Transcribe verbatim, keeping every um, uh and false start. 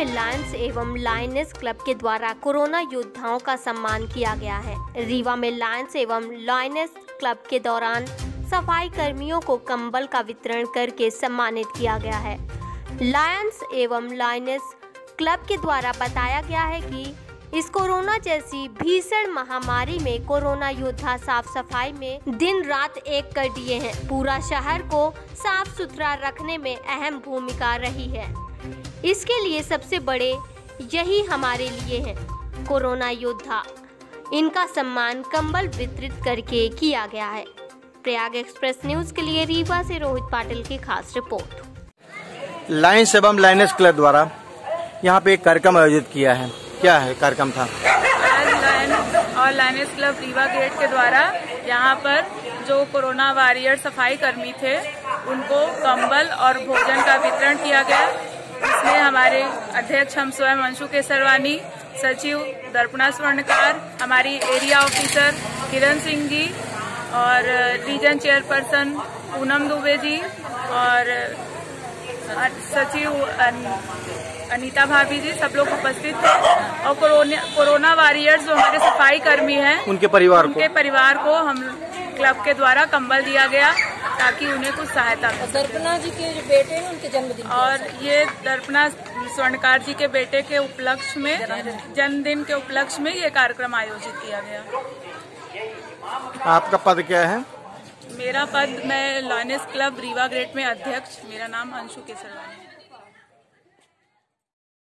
में लायंस एवं lioness club के द्वारा कोरोना योद्धाओं का सम्मान किया गया है। रीवा में लायंस एवं लायनेस क्लब के दौरान सफाई कर्मियों को कंबल का वितरण करके सम्मानित किया गया है। लायंस एवं लायनेस क्लब के द्वारा बताया गया है कि इस कोरोना जैसी भीषण महामारी में कोरोना योद्धा साफ सफाई में दिन रात एक कर दिए हैं। पूरा शहर को साफ सुथरा रखने में अहम भूमिका रही है। इसके लिए सबसे बड़े यही हमारे लिए हैं कोरोना योद्धा। इनका सम्मान कंबल वितरित करके किया गया है। प्रयाग एक्सप्रेस न्यूज के लिए रीवा से रोहित पाटिल की खास रिपोर्ट। लायंस एवं लायनेस क्लब द्वारा यहाँ पे एक कार्यक्रम आयोजित किया है, क्या है कार्यक्रम था? आज लायंस और लायनेस क्लब रीवा गेट के द्वारा यहाँ पर जो कोरोना वॉरियर सफाई कर्मी थे उनको कंबल और भोजन का वितरण किया गया। इसमें हमारे अध्यक्ष हम स्वयं अंशु केसरवानी, सचिव दर्पणा स्वर्णकार, हमारी एरिया ऑफिसर किरण सिंह जी और रीजन चेयरपर्सन पूनम दुबे जी और सचिव अनीता भाभी जी सब लोग उपस्थित थे। और कोरोना कोरोना वॉरियर्स जो हमारे सफाई कर्मी हैं उनके परिवार उनके को परिवार को हम क्लब के द्वारा कंबल दिया गया ताकि उन्हें कुछ सहायता मिले। दर्पणा जी के जो बेटे हैं उनके जन्मदिन और ये दर्पणा स्वर्णकार जी के बेटे के उपलक्ष्य में जन्मदिन के उपलक्ष्य में ये कार्यक्रम आयोजित किया गया। आपका पद क्या है? मेरा पद, मैं लायनेस क्लब रीवा गेट में अध्यक्ष, मेरा नाम अंशु केसरवानी है।